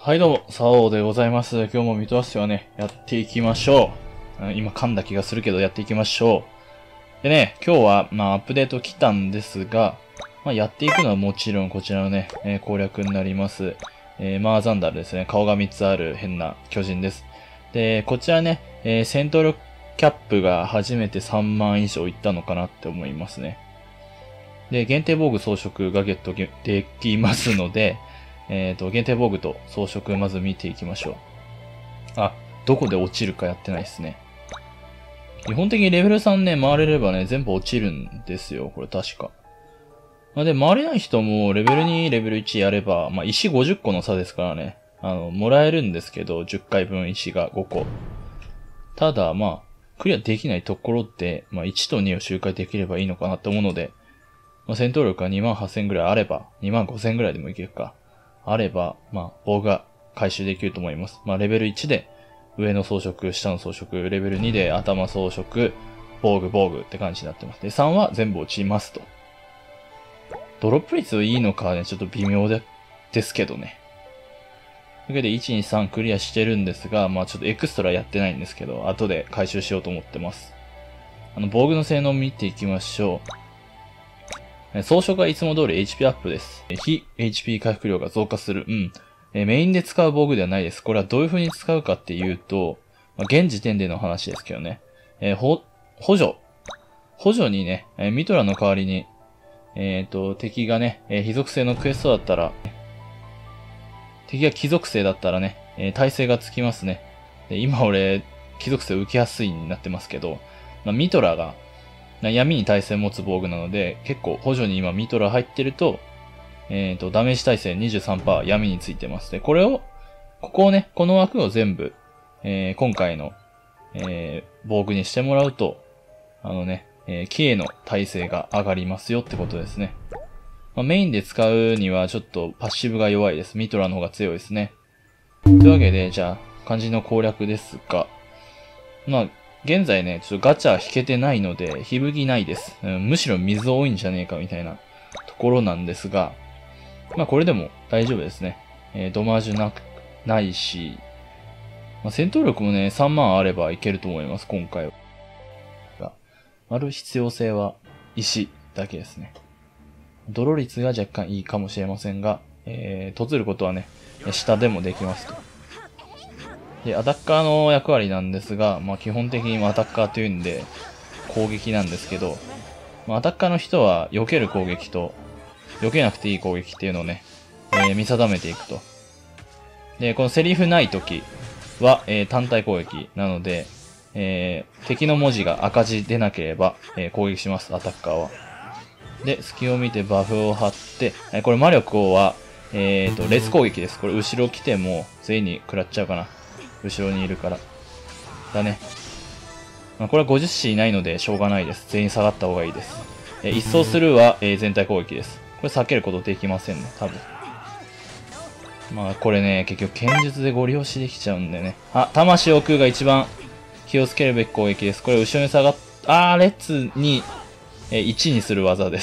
はいどうも、サオでございます。今日もミトラスはね、やっていきましょう。今噛んだ気がするけどやっていきましょう。でね、今日はアップデート来たんですが、やっていくのはもちろんこちらのね、攻略になります。マーザンダルですね。顔が3つある変な巨人です。で、こちらね、戦闘力キャップが初めて3万以上いったのかなって思いますね。で、限定防具装飾がゲットできますので、限定防具と装飾まず見ていきましょう。どこで落ちるかやってないですね。基本的にレベル3ね、回れればね、全部落ちるんですよ。これ確か。で、回れない人もレベル2、レベル1やれば、石50個の差ですからね。もらえるんですけど、10回分石が5個。ただ、クリアできないところで、1と2を周回できればいいのかなって思うので、戦闘力が28,000ぐらいあれば、25,000ぐらいでもいけるか。あれば、防具が回収できると思います。レベル1で上の装飾、下の装飾、レベル2で頭装飾、防具って感じになってます。で、3は全部落ちますと。ドロップ率いいのかね、ちょっと微妙ですけどね。というわけで、1、2、3クリアしてるんですが、ちょっとエクストラやってないんですけど、後で回収しようと思ってます。防具の性能を見ていきましょう。装飾はいつも通り HP アップです。非 HP 回復量が増加する。メインで使う防具ではないです。これはどういう風に使うかっていうと、現時点での話ですけどね。補助にね、ミトラの代わりに、敵がね、非属性のクエストだったら、敵が貴属性だったらね、耐性がつきますね。今俺、貴属性受けやすいになってますけど、ミトラが、闇に耐性持つ防具なので、結構補助に今ミトラ入ってると、ダメージ耐性 23% 闇についてます。で、この枠を全部、今回の、防具にしてもらうと、キエの耐性が上がりますよってことですね。メインで使うにはちょっとパッシブが弱いです。ミトラの方が強いですね。というわけで、じゃあ、肝心の攻略ですが、現在ね、ちょっとガチャ引けてないので、ひぶぎないです。むしろ水多いんじゃねえかみたいなところなんですが、これでも大丈夫ですね。ドマージュないし、戦闘力もね、3万あればいけると思います、今回は。ある必要性は石だけですね。泥率が若干いいかもしれませんが、とずることはね、下でもできますと。で、アタッカーの役割なんですが、基本的にアタッカーというんで、攻撃なんですけど、アタッカーの人は避ける攻撃と、避けなくていい攻撃っていうのをね、見定めていくと。で、このセリフない時は、単体攻撃なので、敵の文字が赤字出なければ、攻撃します、アタッカーは。で、隙を見てバフを張って、これ魔力をは、列攻撃です。これ後ろ来ても全員に食らっちゃうかな。後ろにいるから。だね。これは 50C いないのでしょうがないです。全員下がった方がいいです。一掃するは、全体攻撃です。これ避けることできませんね、多分。これね、結局剣術でご利用しできちゃうんでね。魂を食うが一番気をつけるべき攻撃です。これ後ろに下が列に、1にする技です。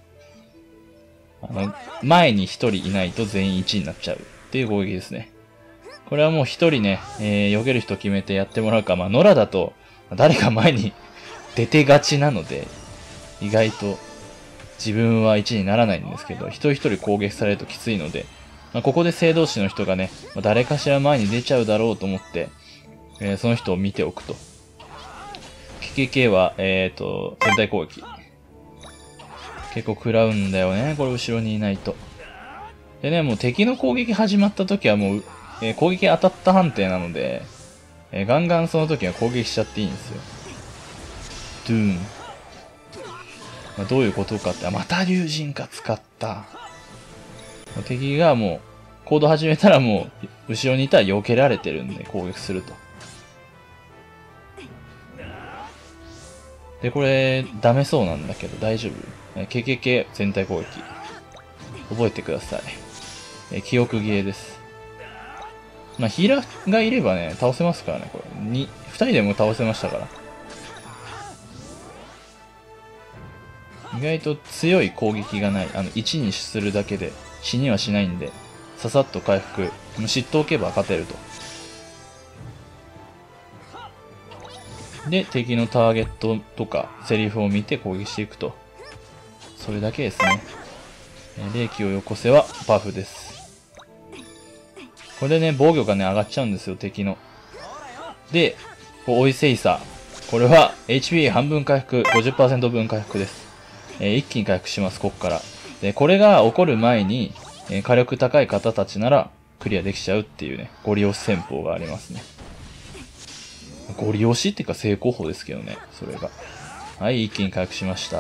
前に1人いないと全員1になっちゃうっていう攻撃ですね。これはもう一人ね、避ける人決めてやってもらうか。野良だと、誰か前に出てがちなので、意外と自分は1にならないんですけど、一人一人攻撃されるときついので、ここで聖同士の人がね、誰かしら前に出ちゃうだろうと思って、その人を見ておくと。KKK は、全体攻撃。結構食らうんだよね、これ後ろにいないと。でね、もう敵の攻撃始まった時はもう、攻撃当たった判定なので、ガンガンその時は攻撃しちゃっていいんですよ。ドゥーン。どういうことかって、また竜神か使った。敵がもう、行動始めたらもう、後ろにいたら避けられてるんで攻撃すると。で、これ、ダメそうなんだけど大丈夫？ KKK 全体攻撃。覚えてください。記憶ゲーです。ヒーラーがいればね、倒せますからね、これ。2人でも倒せましたから。意外と強い攻撃がない。1にするだけで死にはしないんで、 ささっと回復。知っておけば勝てると。で、敵のターゲットとかセリフを見て攻撃していくと。それだけですね。霊気をよこせはバフです。これでね、防御がね、上がっちゃうんですよ、敵の。で、追いセイサー。これは HP 半分回復、50% 分回復です。一気に回復します、こっから。で、これが起こる前に、火力高い方たちならクリアできちゃうっていうね、ゴリ押し戦法がありますね。ゴリ押しっていうか成功法ですけどね、それが。はい、一気に回復しました。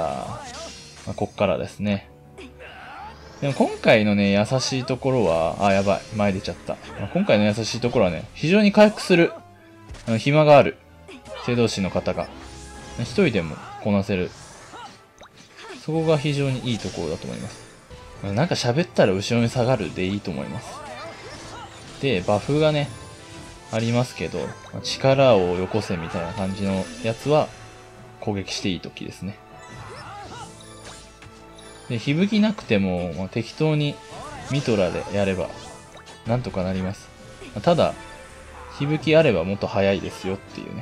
こっからですね。でも今回のね、優しいところは、やばい、前出ちゃった。今回の優しいところはね、非常に回復する、暇がある、聖闘士の方が、一人でもこなせる。そこが非常にいいところだと思います。なんか喋ったら後ろに下がるでいいと思います。で、バフがね、ありますけど、力をよこせみたいな感じのやつは、攻撃していい時ですね。で、息吹なくても、適当にミトラでやれば、なんとかなります。ただ、息吹あればもっと早いですよっていうね。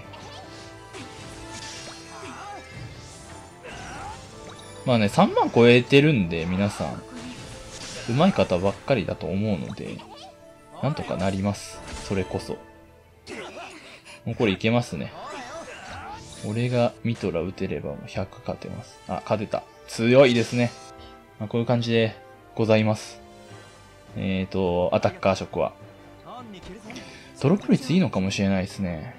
まあね、3万超えてるんで、皆さん、上手い方ばっかりだと思うので、なんとかなります。それこそ。もうこれいけますね。俺がミトラ打てればもう100勝てます。勝てた。強いですね。こういう感じでございます。アタッカー色は。ドロップ率いいのかもしれないですね。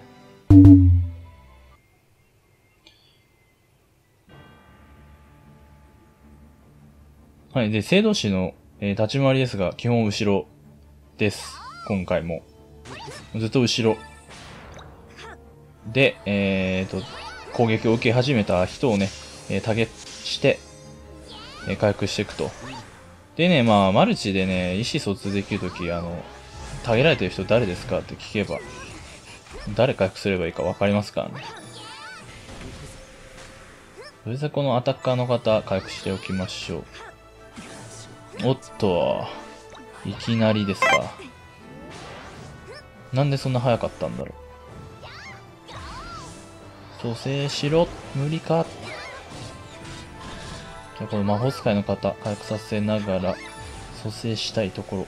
はい。で、聖闘士の、立ち回りですが、基本後ろです。今回も。ずっと後ろ。で、攻撃を受け始めた人をね、タゲして、回復していくと。でね、まあ、マルチでね、意思疎通できるとき、タゲられてる人誰ですかって聞けば、誰回復すればいいか分かりますからね。とりあえずこのアタッカーの方、回復しておきましょう。おっと、いきなりですか。なんでそんな早かったんだろう。蘇生しろ、無理か。じゃあこの魔法使いの方、回復させながら、蘇生したいところ。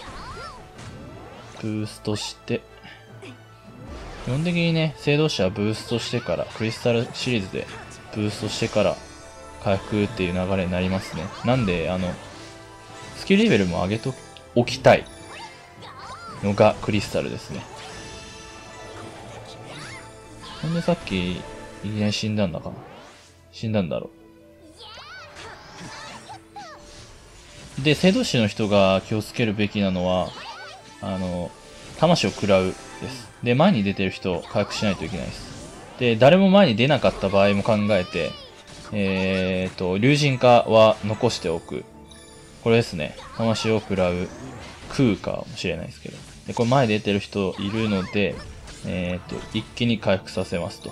ブーストして、基本的にね、聖闘士はブーストしてから、クリスタルシリーズでブーストしてから回復っていう流れになりますね。なんで、スキルレベルも上げとおきたいのがクリスタルですね。なんでさっき、いきなり死んだんだかな。死んだんだろう。で、聖闘士の人が気をつけるべきなのは、魂を食らうです。で、前に出てる人を回復しないといけないです。で、誰も前に出なかった場合も考えて、竜神化は残しておく。これですね。魂を食らう。食うかもしれないですけど。で、これ前出てる人いるので、一気に回復させますと。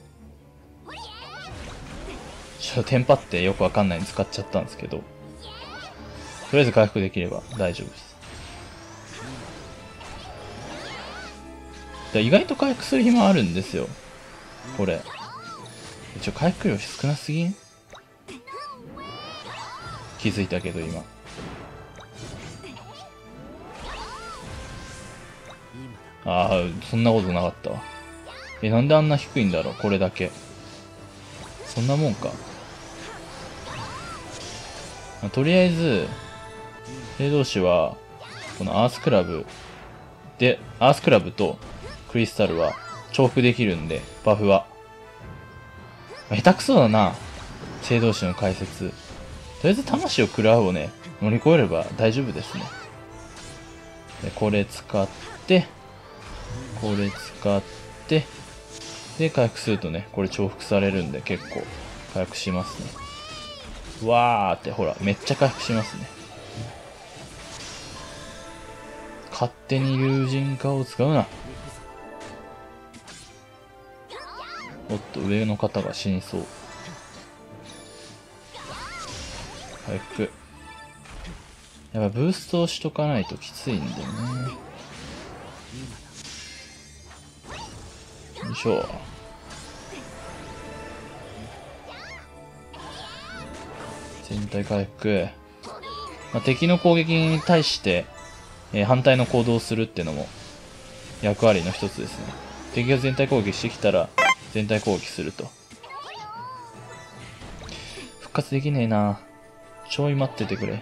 ちょっとテンパってよくわかんないに使っちゃったんですけど、とりあえず回復できれば大丈夫です。意外と回復する暇あるんですよ。これ。回復量少なすぎん？気づいたけど今。そんなことなかったわ。なんであんな低いんだろう、これだけ。そんなもんか。とりあえず、聖闘士は、このアースクラブで、アースクラブとクリスタルは重複できるんで、バフは。下手くそだな。聖闘士の解説。とりあえず魂を食らうをね、乗り越えれば大丈夫ですね。で、これ使って、これ使って、で、回復するとね、これ重複されるんで結構回復しますね。わーって、ほら、めっちゃ回復しますね。勝手に竜神化を使うな。おっと、上の方が死にそう。回復。 やっぱブーストをしとかないときついんだよね。よいしょ。全体回復。まあ、敵の攻撃に対して、反対の行動をするっていうのも役割の一つですね。敵が全体攻撃してきたら全体攻撃すると。復活できねえな。ちょい待っててくれ。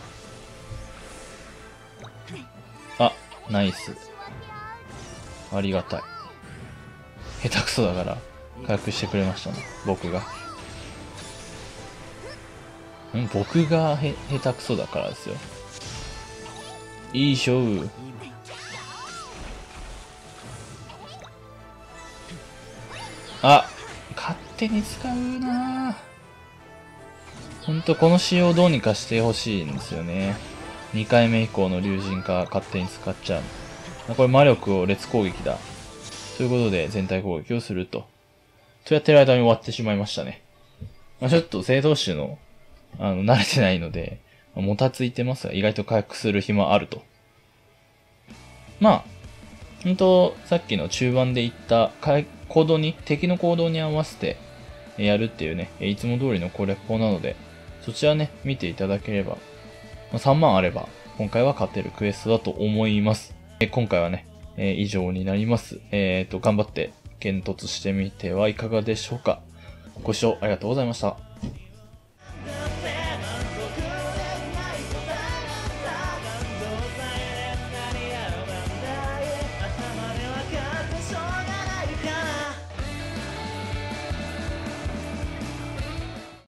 あ、ナイス。ありがたい。下手くそだから回復してくれましたね、僕が。僕が下手くそだからですよ。いい勝負。あ、勝手に使うなぁ。ほんとこの仕様どうにかしてほしいんですよね。2回目以降の竜神化勝手に使っちゃう。これ魔力を列攻撃だ。ということで全体攻撃をすると。とやってる間に終わってしまいましたね。ちょっと聖闘士の、慣れてないので、もたついてますが、意外と回復する暇あると。まあ、ほんと、さっきの中盤で言った、行動に、敵の行動に合わせてやるっていうね、いつも通りの攻略法なので、そちらね、見ていただければ、3万あれば、今回は勝てるクエストだと思います。今回はね、以上になります。頑張って、検突してみてはいかがでしょうか。ご視聴ありがとうございました。